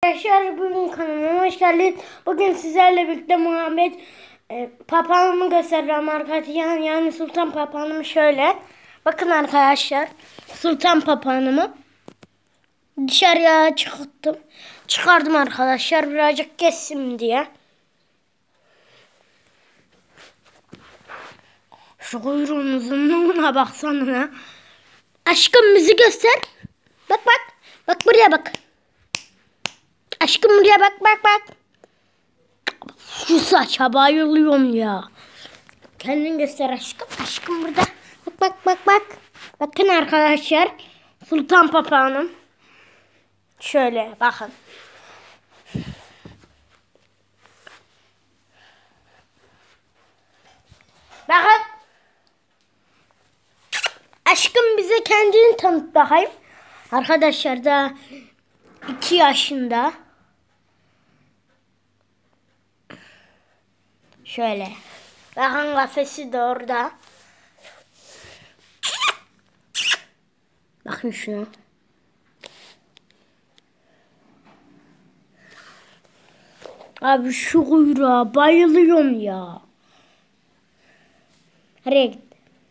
Arkadaşlar bugün kanalıma hoş geldiniz. Bugün sizlerle birlikte Muhammed papağanımı göstereceğim arkadaşlar. Yani sultan papağanımı şöyle. Bakın arkadaşlar. Sultan papağanımı dışarıya çıkardım arkadaşlar. Birazcık kessin diye. Şu kuyruğun uzunluğuna baksana. Aşkım bizi göster. Bak. Bak buraya bak. Aşkım buraya bak. Şu saça bayılıyorum ya. Kendin göster aşkım. Aşkım burada. Bak. Bakın arkadaşlar. Sultan papağanım. Şöyle bakın. Bakın. Aşkım bize kendini tanıt bakayım. Arkadaşlar da 2 yaşında. Şöyle. Bakın kafesi de orada. Bakın şuna. Abi şu kuyruğa bayılıyorum ya. Nereye gitti?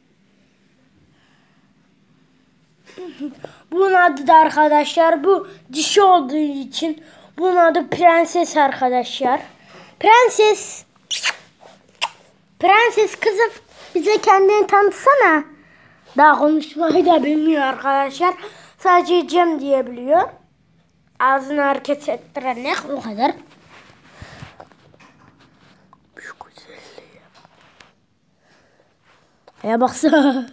Bunun adı da arkadaşlar, bu dişi olduğu için bunun adı Prenses arkadaşlar. Prenses kızım, bize kendini tanıtsana. Daha konuşmayı da bilmiyor arkadaşlar. Sadece Cem diyebiliyor. Ağzını hareket ettiren ne o kadar. Şu güzelliğe. Ya baksana.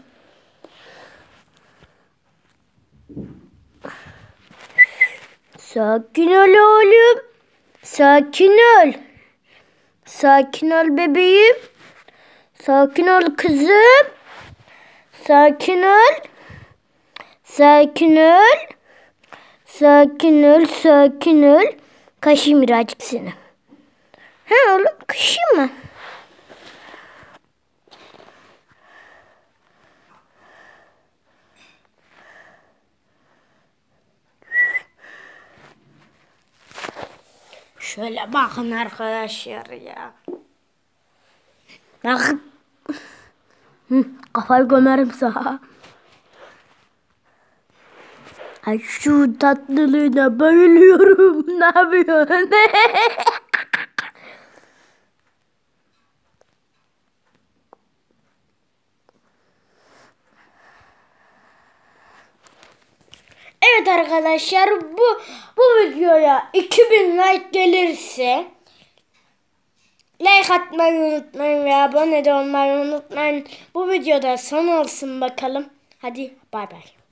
Sakin ol oğlum. Sakin ol. Sakin ol bebeğim. Sakin ol kızım. Sakin ol. Sakin ol. Kaşıyım birazcık seni. Ha oğlum, kaşıyım mı? Şöyle bakın arkadaşlar ya. Bakın. Kafayı gömerim sana. Ay şu tatlılığına bayılıyorum. Ne yapıyorsun? Evet arkadaşlar, bu videoya 2000 like gelirse like atmayı unutmayın ve abone de olmayı unutmayın. Bu videoda son olsun bakalım. Hadi bay bay.